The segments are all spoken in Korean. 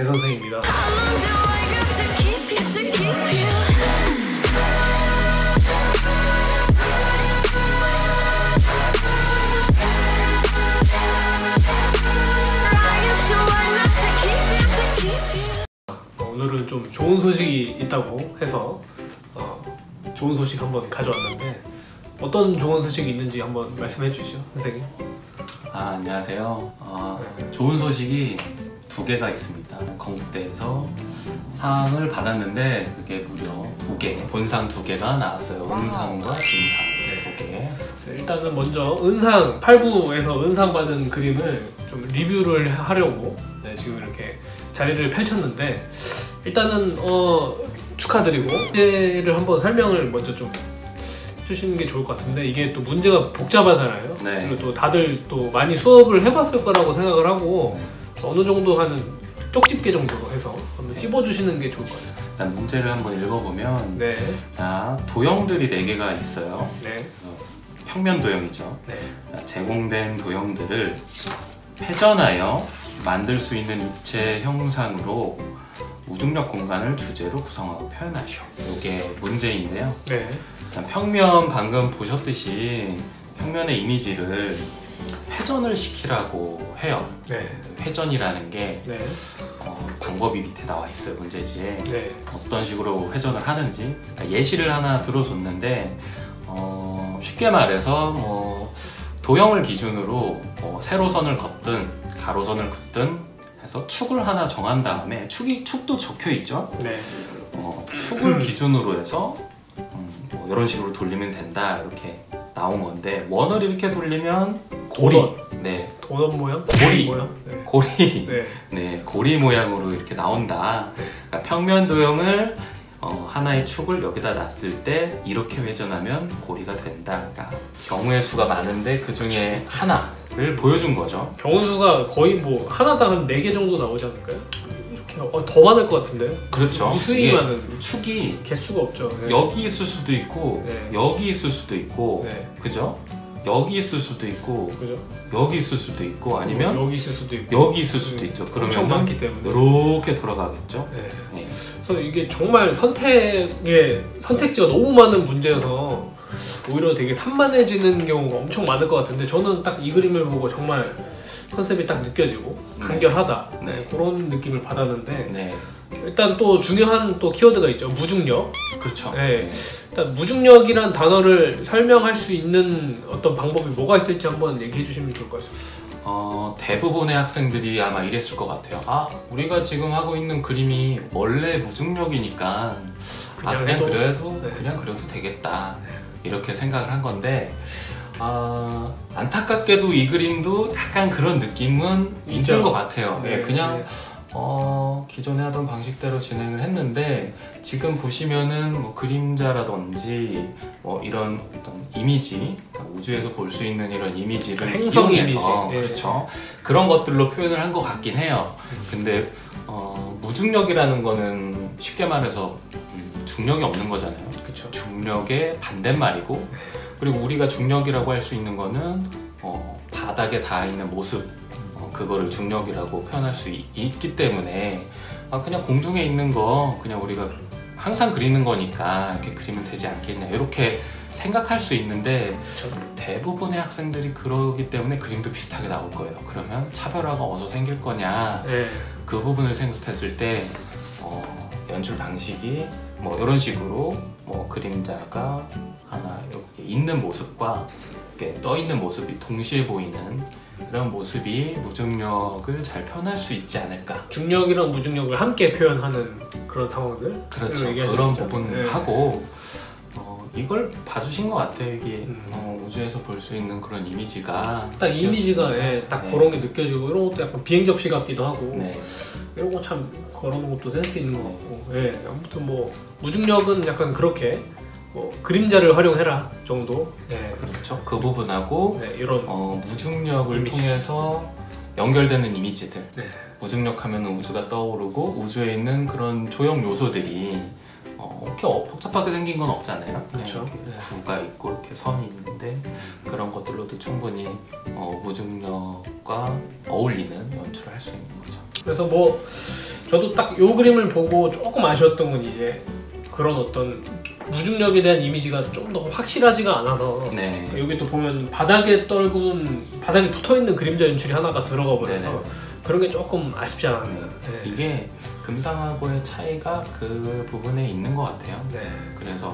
배 선생입니다. 오늘은 좀 좋은 소식이 있다고 해서 좋은 소식 한번 가져왔는데 어떤 좋은 소식이 있는지 한번 말씀해 주시죠, 선생님. 안녕하세요. 좋은 소식이 두 개가 있습니다. 건국대에서 상을 받았는데 그게 무려 2개, 본상 2개가 나왔어요. 은상과 금상 2개. 일단은 먼저 은상 8부에서 은상 받은 그림을 좀 리뷰를 하려고 지금 이렇게 자리를 펼쳤는데, 일단은 축하드리고 문제를 한번 설명을 먼저 좀 해주시는 게 좋을 것 같은데, 이게 또 문제가 복잡하잖아요. 네. 그리고 또 다들 또 많이 수업을 해봤을 거라고 생각을 하고 어느 정도 하는 쪽집게 정도로 해서 한번 찝어주시는 게 좋을 것 같아요. 일단 문제를 한번 읽어보면 네. 자, 도형들이 4개가 있어요. 네. 평면 도형이죠. 네. 제공된 도형들을 회전하여 만들 수 있는 입체 형상으로 무중력 공간을 주제로 구성하고 표현하시오. 이게 문제인데요. 네. 평면 방금 보셨듯이 평면의 이미지를 회전을 시키라고 해요. 네. 회전이라는 게 네. 방법이 밑에 나와 있어요, 문제지에. 네. 어떤 식으로 회전을 하는지. 그러니까 예시를 하나 들어줬는데 쉽게 말해서 도형을 기준으로 세로선을 걷든 가로선을 긋든 해서 축을 하나 정한 다음에 축도 적혀 있죠. 네. 축을 기준으로 해서 이런 식으로 돌리면 된다, 이렇게 나온 건데, 원을 이렇게 돌리면 고리, 네, 도넛 모양? 고리 모양? 네. 고리, 네. 네, 고리 모양으로 이렇게 나온다. 그러니까 평면 도형을 하나의 축을 여기다 놨을 때 이렇게 회전하면 고리가 된다. 그러니까 경우의 수가 많은데 그 중에 하나를 보여준 거죠. 경우 수가 거의 뭐 하나당 한 4개 정도 나오지 않을까요? 이렇게 더 많을 것 같은데요? 그렇죠. 무수히 많은 축이 개수가 없죠. 네. 여기 있을 수도 있고, 네. 여기 있을 수도 있고, 네. 그죠? 여기 있을 수도 있고, 그죠? 여기 있을 수도 있고, 아니면 여기 있을 수도 있고, 여기 있을 수도 있죠. 엄청 그러면 많기 때문에 이렇게 돌아가겠죠. 네. 네. 그래서 이게 정말 선택지가 너무 많은 문제여서 오히려 되게 산만해지는 경우가 엄청 많을 것 같은데, 저는 딱 이 그림을 보고 정말 컨셉이 딱 느껴지고 간결하다, 네. 그런 느낌을 받았는데, 네. 일단 또 중요한 또 키워드가 있죠. 무중력. 그렇죠. 네. 일단 무중력이란 단어를 설명할 수 있는 어떤 방법이 뭐가 있을지 한번 얘기해 주시면 좋을 것 같습니다. 대부분의 학생들이 아마 이랬을 것 같아요. 우리가 지금 하고 있는 그림이 원래 무중력이니까 그냥 그려도 되겠다, 이렇게 생각을 한 건데, 안타깝게도 이 그림도 약간 그런 느낌은 있는 것 같아요. 네. 그냥 기존에 하던 방식대로 진행을 했는데, 지금 보시면은 뭐 그림자라든지 이런 어떤 이미지, 그러니까 우주에서 볼 수 있는 이런 이미지를 행성 이용해서 이미지. 그렇죠. 그런 것들로 표현을 한 것 같긴 해요. 근데 무중력이라는 거는 쉽게 말해서 중력이 없는 거잖아요. 그렇죠. 중력의 반대말이고, 그리고 우리가 중력이라고 할 수 있는 거는 바닥에 닿아 있는 모습, 그거를 중력이라고 표현할 수 있기 때문에 그냥 공중에 있는 거 그냥 우리가 항상 그리는 거니까 이렇게 그리면 되지 않겠냐, 이렇게 생각할 수 있는데, 대부분의 학생들이 그러기 때문에 그림도 비슷하게 나올 거예요. 그러면 차별화가 어디서 생길 거냐, 네. 그 부분을 생각했을 때 연출 방식이 이런 식으로 그림자가 하나 이렇게 있는 모습과 이렇게 떠 있는 모습이 동시에 보이는 그런 모습이 무중력을 잘 표현할 수 있지 않을까. 중력이랑 무중력을 함께 표현하는 그런 상황들. 그렇죠. 그런 부분하고 이걸 봐주신 것 같아요. 이게 우주에서 볼 수 있는 그런 이미지가 딱 이미지가 딱 그런 게 느껴지고, 이런 것도 약간 비행 접시 같기도 하고, 이런 거 참 걸어놓은 것도 센스 있는 것 같고. 아무튼 무중력은 약간 그렇게 그림자를 활용해라 정도. 그렇죠. 그 부분하고 이런 무중력을 이미지. 통해서 연결되는 이미지들. 네. 무중력하면 우주가 떠오르고, 우주에 있는 그런 조형 요소들이 이렇게 복잡하게 생긴 건 없잖아요. 그렇죠. 이렇게 구가 있고 이렇게 선이 있는데 그런 것들로도 충분히 무중력과 어울리는 연출을 할 수 있는 거죠. 그래서 뭐 저도 딱 요 그림을 보고 조금 아쉬웠던 건 이제 그런 어떤 무중력에 대한 이미지가 좀 더 확실하지가 않아서 네. 여기 또 보면 바닥에 붙어있는 그림자 연출이 하나가 들어가 버려서 네네. 그런 게 조금 아쉽지 않았나. 네. 이게 금상하고의 차이가 그 부분에 있는 것 같아요. 네. 그래서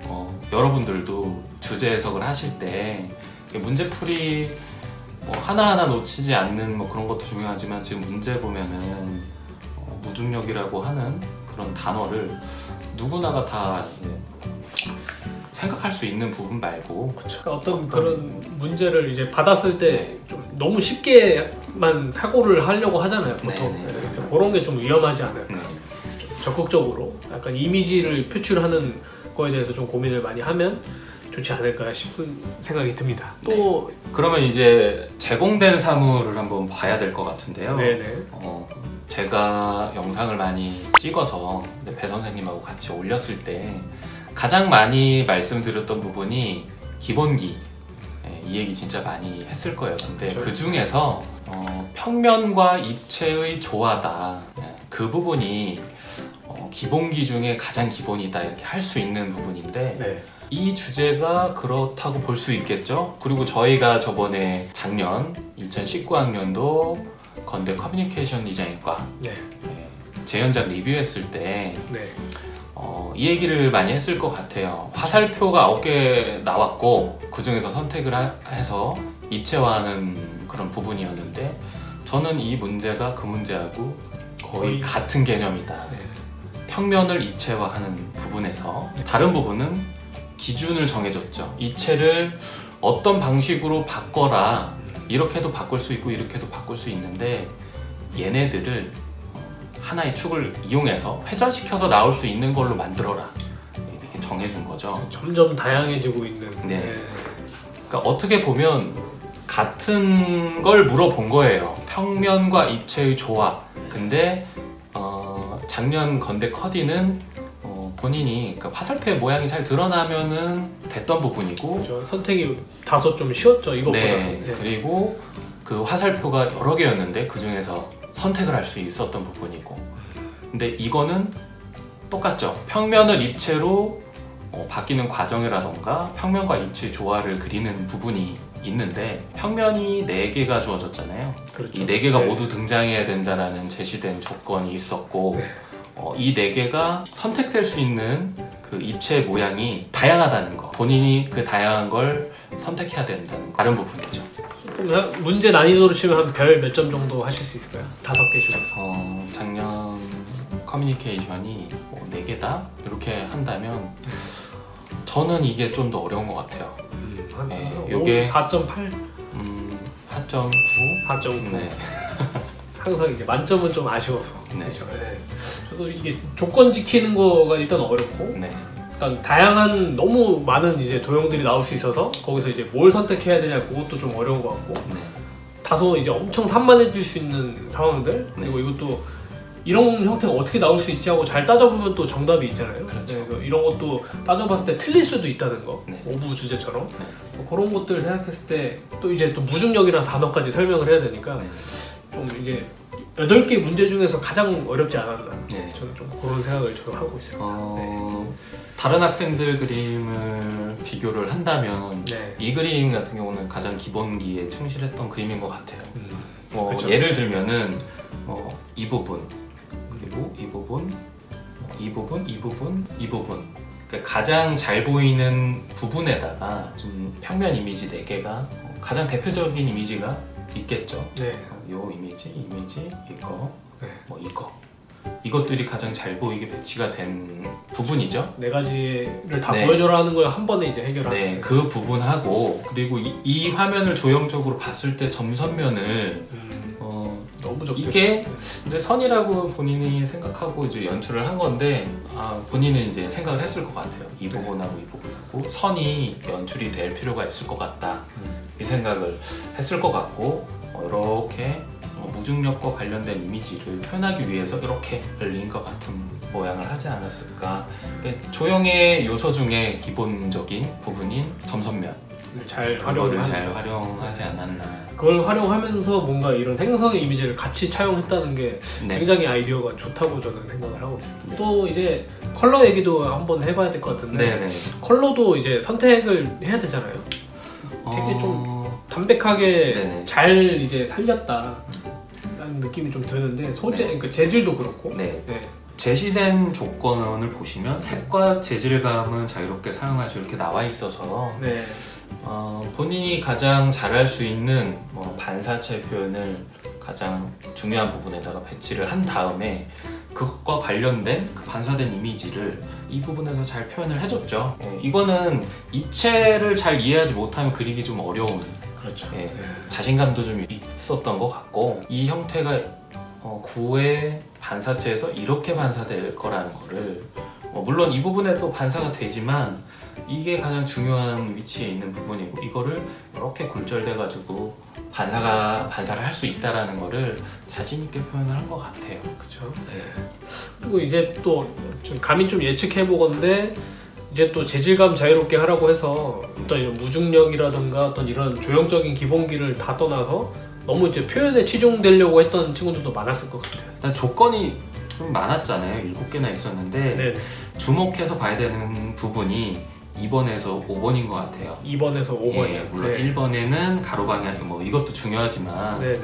여러분들도 주제 해석을 하실 때 문제풀이 하나하나 놓치지 않는 뭐 그런 것도 중요하지만 지금 문제 보면은 무중력이라고 하는 그런 단어를 누구나가 다 생각할 수 있는 부분 말고 그러니까 어떤 그런 문제를 이제 받았을 때 좀 너무 쉽게만 사고를 하려고 하잖아요, 보통. 네네. 그런 게 좀 위험하지 않을까. 네. 적극적으로 약간 이미지를 표출하는 거에 대해서 좀 고민을 많이 하면 좋지 않을까 싶은 생각이 듭니다. 또 그러면 이제 제공된 사물을 한번 봐야 될 것 같은데요. 네네. 제가 영상을 많이 찍어서 배 선생님하고 같이 올렸을 때 가장 많이 말씀드렸던 부분이 기본기. 이 얘기 진짜 많이 했을 거예요. 근데 그렇죠. 그 중에서 평면과 입체의 조화다. 그 부분이 기본기 중에 가장 기본이다 이렇게 할 수 있는 부분인데 네. 이 주제가 그렇다고 볼 수 있겠죠. 그리고 저희가 저번에 작년 2019학년도 건대 커뮤니케이션 디자인과 네. 재현작 리뷰했을 때 네. 이 얘기를 많이 했을 것 같아요. 화살표가 9개 나왔고 그 중에서 선택을 해서 입체화하는 그런 부분이었는데 저는 이 문제가 그 문제하고 거의 같은 개념이다. 네. 평면을 입체화하는 부분에서 다른 부분은 기준을 정해줬죠. 입체를 어떤 방식으로 바꿔라. 이렇게도 바꿀 수 있고 이렇게도 바꿀 수 있는데 얘네들을 하나의 축을 이용해서 회전시켜서 나올 수 있는 걸로 만들어라. 이렇게 정해준 거죠. 점점 다양해지고 있는. 네. 그러니까 어떻게 보면 같은 걸 물어본 거예요. 평면과 입체의 조화. 근데 작년 건대 커디는 본인이 그러니까 화살표의 모양이 잘 드러나면은 됐던 부분이고 그렇죠. 선택이 다소 좀 쉬웠죠, 이것보다. 네. 그리고 그 화살표가 여러 개였는데 그 중에서 선택을 할 수 있었던 부분이고 근데 이거는 똑같죠. 평면을 입체로 바뀌는 과정이라던가 평면과 입체의 조화를 그리는 부분이 있는데 평면이 4개가 주어졌잖아요. 그렇죠. 이 4개가 네. 모두 등장해야 된다라는 제시된 조건이 있었고 네. 이 4개가 선택될 수 있는 그 입체 모양이 다양하다는 거 본인이 그 다양한 걸 선택해야 된다는 거 다른 부분이죠. 그럼 문제 난이도로 치면 한 별 몇 점 정도 하실 수 있을까요? 5개 중에서. 작년 커뮤니케이션이 4개다 이렇게 한다면 저는 이게 좀 더 어려운 것 같아요. 네, 요게 4.8? 4.9? 4.9. 네. 항상 이제 만점은 좀 아쉬워서. 네. 그렇죠. 네. 저도 이게 조건 지키는 거가 일단 어렵고 네. 일단 다양한 너무 많은 이제 도형들이 나올 수 있어서 거기서 이제 뭘 선택해야 되냐 그것도 좀 어려운 것 같고 네. 다소 이제 엄청 산만해질 수 있는 상황들 그리고 이것도 이런 형태가 어떻게 나올 수 있지 하고 잘 따져보면 또 정답이 있잖아요. 그렇죠. 그래서 이런 것도 따져봤을 때 틀릴 수도 있다는 거. 네. 오부 주제처럼 네. 그런 것들을 생각했을 때 또 이제 또 무중력이라는 단어까지 설명을 해야 되니까 네. 좀 이제 8개 문제 중에서 가장 어렵지 않았나. 네. 저는 좀 그런 생각을 저도 하고 있어요. 다른 학생들 그림을 비교를 한다면 네. 이 그림 같은 경우는 가장 기본기에 충실했던 그림인 것 같아요. 그쵸. 예를 들면은 이 부분 그리고 이 부분 이 부분 이 부분 이 부분 그러니까 가장 잘 보이는 부분에다가 좀 평면 이미지 4개가 가장 대표적인 이미지가 있겠죠. 네. 요 이미지 이거 네. 이거 이것들이 가장 잘 보이게 배치가 된 부분이죠. 4가지를 다 네. 보여줘라는 걸 한 번에 이제 해결하는. 네, 그 부분하고 그리고 이 화면을 조형적으로 봤을 때 점선면을 너무 적죠. 이게 이제 선이라고 본인이 생각하고 이제 연출을 한 건데 본인은 이제 생각을 했을 것 같아요. 이 부분하고 이 부분하고 선이 연출이 될 필요가 있을 것 같다 이 생각을 했을 것 같고 이렇게 무중력과 관련된 이미지를 표현하기 위해서 이렇게 링과 같은 모양을 하지 않았을까. 조형의 요소 중에 기본적인 부분인 점선면 잘 그거를 활용을 잘 활용하지 않았나. 그걸 활용하면서 뭔가 이런 행성의 이미지를 같이 차용했다는 게 네. 굉장히 아이디어가 좋다고 저는 생각을 하고 있습니다. 네. 또 이제 컬러 얘기도 한번 해봐야 될 것 같은데 네네. 컬러도 이제 선택을 해야 되잖아요. 되게 좀 담백하게 네네. 잘 이제 살렸다 라는 느낌이 좀 드는데 소재, 네. 그러니까 재질도 그렇고 네. 네. 제시된 조건을 보시면 색과 재질감은 자유롭게 사용하시고 이렇게 나와 있어서 네. 본인이 가장 잘할 수 있는 반사체 표현을 가장 중요한 부분에다가 배치를 한 다음에 그것과 관련된 그 반사된 이미지를 이 부분에서 잘 표현을 해줬죠. 이거는 입체를 잘 이해하지 못하면 그리기 좀 어려운, 그렇죠. 자신감도 좀 있었던 것 같고, 이 형태가 구의 반사체에서 이렇게 반사될 거라는 거를 물론 이 부분에도 반사가 되지만 이게 가장 중요한 위치에 있는 부분이고, 이거를 이렇게 굴절돼 가지고 반사를 할 수 있다라는 거를 자신 있게 표현을 한 것 같아요. 그렇죠. 네. 그리고 이제 또 좀 감히 좀 예측해 보건데 이제 또 재질감 자유롭게 하라고 해서 어떤 이런 무중력이라든가 어떤 이런 조형적인 기본기를 다 떠나서 너무 이제 표현에 치중되려고 했던 친구들도 많았을 것 같아요. 일단 조건이 좀 많았잖아요. 7개나 있었는데 네네. 주목해서 봐야 되는 부분이 2번에서 5번인 것 같아요. 2번에서 5번이요. 물론 네. 1번에는 가로 방향 이것도 중요하지만 네네.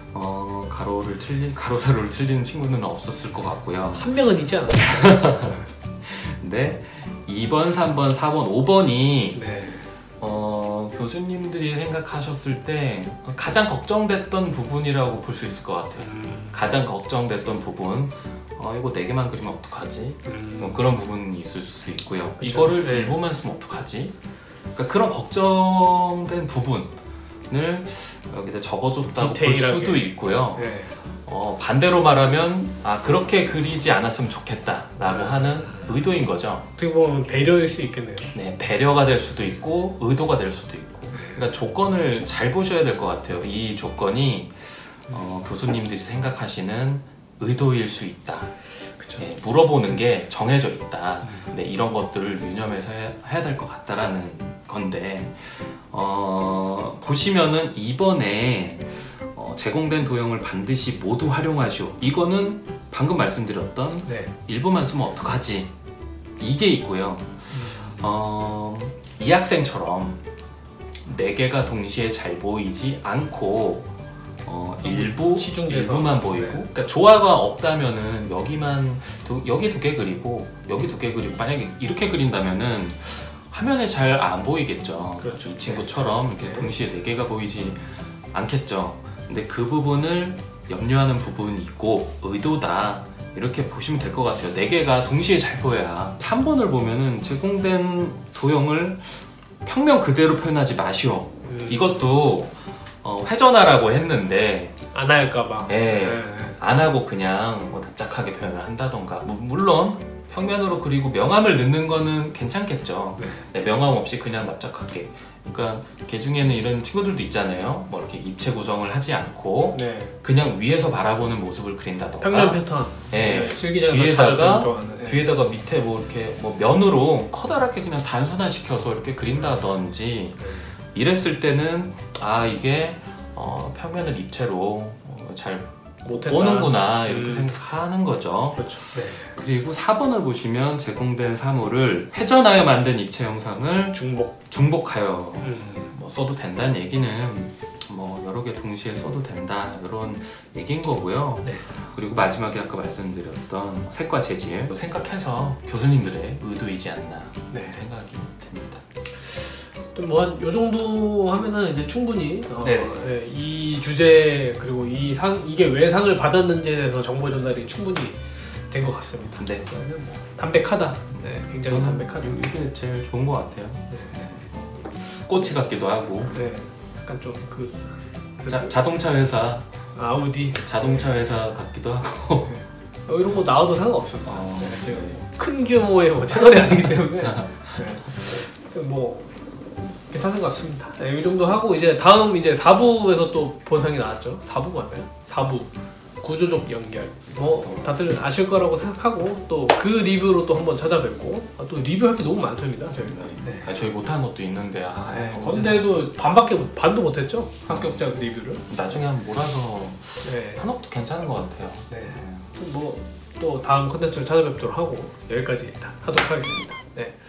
가로 세로를 틀리는 친구는 없었을 것 같고요. 한 명은 있지 않았나요? 근데 2번, 3번, 4번, 5번이 네. 교수님들이 생각하셨을 때 가장 걱정됐던 부분이라고 볼 수 있을 것 같아요. 가장 걱정됐던 부분, 이거 4개만 그리면 어떡하지? 그런 부분이 있을 수 있고요. 그쵸? 이거를 네. 일부만 쓰면 어떡하지? 그러니까 그런 걱정된 부분을 여기다 적어줬다고 볼 디테일하게. 수도 있고요. 네. 반대로 말하면 그렇게 그리지 않았으면 좋겠다라고 하는 의도인 거죠. 어떻게 보면 배려일 수 있겠네요. 네, 배려가 될 수도 있고 의도가 될 수도 있고. 그러니까 조건을 잘 보셔야 될 것 같아요. 이 조건이 교수님들이 생각하시는 의도일 수 있다. 그쵸. 네, 물어보는 게 정해져 있다. 네, 이런 것들을 유념해서 해야 될 것 같다라는 건데, 보시면은 이번에 제공된 도형을 반드시 모두 활용하시오. 이거는 방금 말씀드렸던 네. 일부만 쓰면 어떡하지? 이게 있고요. 이 학생처럼 4개가 동시에 잘 보이지 않고 일부만 보이고, 네. 그러니까 조화가 없다면은 여기 2개 그리고 여기 2개 그리고, 만약에 이렇게 그린다면은 화면에 잘 안 보이겠죠. 그렇죠. 이 친구처럼 이렇게 네. 동시에 4개가 보이지 않겠죠. 근데 그 부분을 염려하는 부분이 있고 의도다, 이렇게 보시면 될 것 같아요. 4개가 동시에 잘 보여야. 3번을 보면은 제공된 도형을 평면 그대로 표현하지 마시오. 이것도 회전하라고 했는데 안 할까봐. 안 하고 그냥 납작하게 표현을 한다던가, 물론 평면으로 그리고 명암을 넣는 거는 괜찮겠죠. 네, 명암 없이 그냥 납작하게. 그러니까 걔 중에는 이런 친구들도 있잖아요. 이렇게 입체 구성을 하지 않고 그냥 위에서 바라보는 모습을 그린다던가. 평면 패턴. 실기장에서 뒤에다가 밑에 이렇게 면으로 커다랗게 그냥 단순화시켜서 이렇게 그린다든지 이랬을 때는 이게 평면을 입체로 잘 보는구나, 이렇게 생각하는 거죠. 그렇죠. 네. 그리고 4번을 보시면 제공된 사물을 회전하여 만든 입체 형상을 중복하여 써도 된다는 얘기는 여러 개 동시에 써도 된다, 이런 얘기인 거고요. 네. 그리고 마지막에 아까 말씀드렸던 색과 재질 생각해서 교수님들의 의도이지 않나 생각이 듭니다. 한 요 정도 하면은 이제 충분히 이 주제 그리고 이게 왜 상을 받았는지에 대해서 정보 전달이 충분히 된 것 같습니다. 네. 담백하다. 굉장히 담백하다. 이게 제일 좋은 것 같아요. 꼬치 같기도 하고. 약간 좀 자동차 회사. 아우디. 자동차 회사 같기도 하고. 이런 거 나와도 상관없습니다. 큰 규모의 채널이 아니기 때문에. 괜찮은 것 같습니다. 네, 이 정도 하고 이제 다음 이제 4부에서 또 본상이 나왔죠. 4부 맞나요? 4부 구조적 연결. 뭐 다들 아실 거라고 생각하고 또 그 리뷰로 또 한번 찾아뵙고 또 리뷰할 게 너무 많습니다 저희가. 네. 아, 저희 못한 것도 있는데 건대도 반도 못했죠 합격자 리뷰를. 나중에 한번 몰아서 네. 하는 것도 괜찮은 것 같아요. 네. 뭐 또 다음 컨텐츠를 찾아뵙도록 하고 여기까지 하도록 하겠습니다. 네.